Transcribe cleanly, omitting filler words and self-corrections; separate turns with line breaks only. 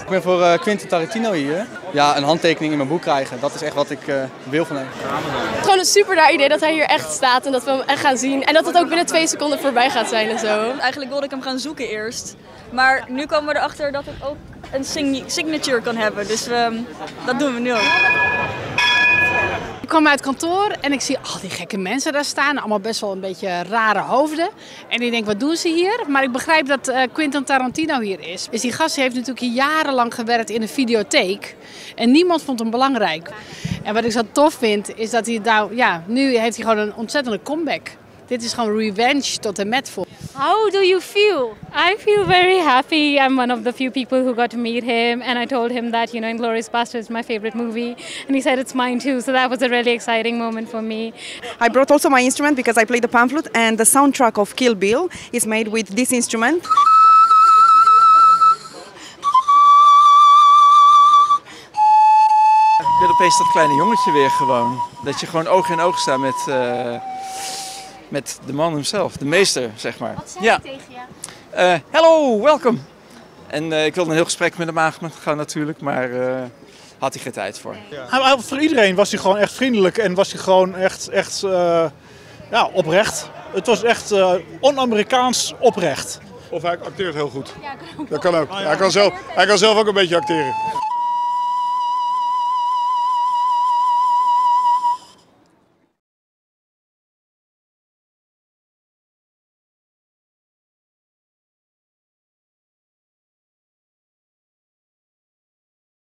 Ik ben voor Quentin Tarantino hier. Ja, een handtekening in mijn boek krijgen, dat is echt wat ik wil van hem.
Gewoon een super raar idee dat hij hier echt staat en dat we hem echt gaan zien. En dat het ook binnen 2 seconden voorbij gaat zijn en zo.
Eigenlijk wilde ik hem gaan zoeken eerst. Maar nu komen we erachter dat het ook een signature kan hebben. Dus dat doen we nu ook.
Ik kwam uit kantoor en ik zie al die gekke mensen daar staan. Allemaal best wel een beetje rare hoofden. En ik denk, wat doen ze hier? Maar ik begrijp dat Quentin Tarantino hier is. Dus die gast heeft natuurlijk hier jarenlang gewerkt in een videotheek. En niemand vond hem belangrijk. En wat ik zo tof vind, is dat hij nou, ja, nu heeft hij gewoon een ontzettende comeback. Dit is gewoon revenge tot en met vol.
How do you feel? I feel very happy. I'm one of the few people who got to meet him, and I told him that, Inglourious Basterds is my favorite movie, and he said it's mine too. So that was a really exciting moment for me.
I brought also my instrument because I play the pan flute, and the soundtrack of Kill Bill is made with this instrument.
Ik wil opeens dat kleine jongetje weer gewoon. Dat je gewoon oog in oog staat met de man hemzelf, de meester, zeg maar.
Wat zei hij tegen je?
Hello, welcome. En ik wilde een heel gesprek met hem aangaan natuurlijk, maar had hij geen tijd voor.
Ja. Voor iedereen was hij gewoon echt vriendelijk en was hij gewoon echt oprecht. Het was echt on-Amerikaans oprecht.
Of hij acteert heel goed. Dat kan ook. Hij kan zelf ook een beetje acteren.